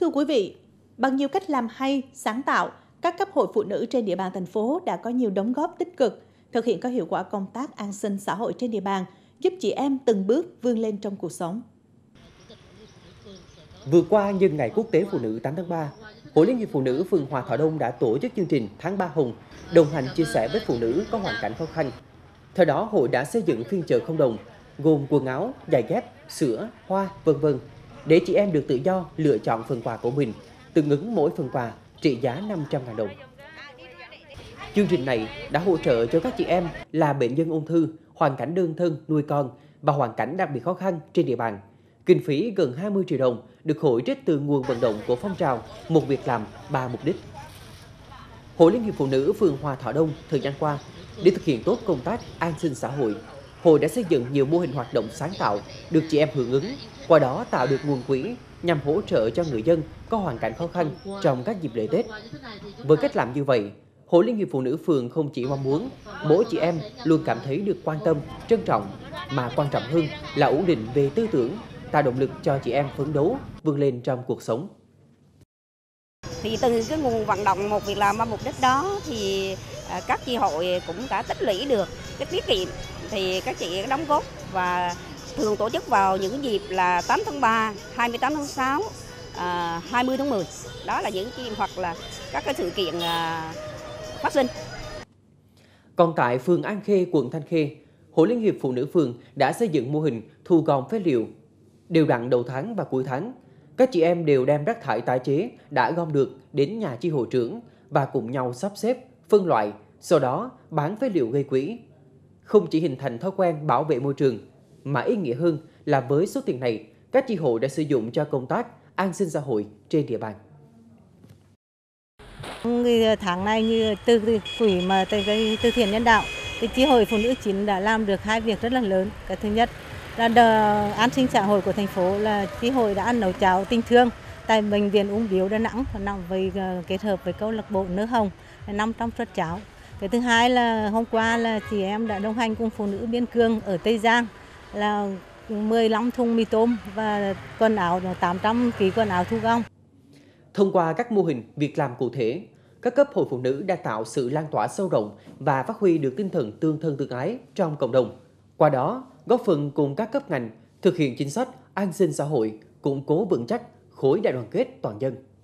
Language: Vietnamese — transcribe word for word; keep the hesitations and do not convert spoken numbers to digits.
thưa quý vị, bằng nhiều cách làm hay, sáng tạo, các cấp hội phụ nữ trên địa bàn thành phố đã có nhiều đóng góp tích cực, thực hiện có hiệu quả công tác an sinh xã hội trên địa bàn, giúp chị em từng bước vươn lên trong cuộc sống. Vừa qua, nhân ngày Quốc tế Phụ nữ tám tháng ba, Hội Liên hiệp Phụ nữ phường Hòa Thọ Đông đã tổ chức chương trình Tháng Ba Hồng, đồng hành chia sẻ với phụ nữ có hoàn cảnh khó khăn. Theo đó, hội đã xây dựng phiên chợ không đồng, gồm quần áo, giày dép, sữa, hoa, vân vân, để chị em được tự do lựa chọn phần quà của mình, tương ứng mỗi phần quà trị giá năm trăm nghìn đồng. Chương trình này đã hỗ trợ cho các chị em là bệnh nhân ung thư, hoàn cảnh đơn thân nuôi con và hoàn cảnh đặc biệt khó khăn trên địa bàn. Kinh phí gần hai mươi triệu đồng được hội trích từ nguồn vận động của phong trào Một Việc Làm, Ba Mục Đích. Hội Liên hiệp Phụ nữ phường Hòa Thọ Đông thời gian qua, để thực hiện tốt công tác an sinh xã hội, hội đã xây dựng nhiều mô hình hoạt động sáng tạo được chị em hưởng ứng, qua đó tạo được nguồn quỹ nhằm hỗ trợ cho người dân có hoàn cảnh khó khăn trong các dịp lễ Tết. Với cách làm như vậy, Hội Liên hiệp Phụ nữ phường không chỉ mong muốn mỗi chị em luôn cảm thấy được quan tâm, trân trọng, mà quan trọng hơn là ổn định về tư tưởng, tạo động lực cho chị em phấn đấu, vươn lên trong cuộc sống. Thì từ cái nguồn vận động Một Việc Làm Ba Mục Đích đó thì các chi hội cũng đã tích lũy được cái tiết kiệm, thì các chị đóng góp và thường tổ chức vào những dịp là tám tháng ba, hai mươi tám tháng sáu, hai mươi tháng mười. Đó là những chi hoặc là các cái sự kiện phát sinh. Còn tại phường An Khê, quận Thanh Khê, Hội Liên hiệp Phụ nữ phường đã xây dựng mô hình thu gom phế liệu. Đều đặn đầu tháng và cuối tháng, các chị em đều đem rác thải tái chế đã gom được đến nhà chi hội trưởng và cùng nhau sắp xếp, phân loại, sau đó bán phế liệu gây quỹ. Không chỉ hình thành thói quen bảo vệ môi trường, mà ý nghĩa hơn là với số tiền này, các chi hội đã sử dụng cho công tác an sinh xã hội trên địa bàn. Tháng này như từ quỹ mà từ cái từ thiện nhân đạo, thì chi hội phụ nữ chính đã làm được hai việc rất là lớn. Cái thứ nhất là đờ, an sinh xã hội của thành phố là chi hội đã ăn nấu cháo tình thương tại bệnh viện ung biếu Đà Nẵng, nằm với kết hợp với câu lạc bộ Nơ Hồng năm trăm suất cháo. Cái thứ hai là hôm qua là chị em đã đồng hành cùng phụ nữ biên cương ở Tây Giang là mười lăm thùng mì tôm và quần áo tám trăm ký quần áo thu gom. Thông qua các mô hình việc làm cụ thể, các cấp hội phụ nữ đã tạo sự lan tỏa sâu rộng và phát huy được tinh thần tương thân tương ái trong cộng đồng. Qua đó, góp phần cùng các cấp ngành thực hiện chính sách an sinh xã hội, củng cố vững chắc khối đại đoàn kết toàn dân.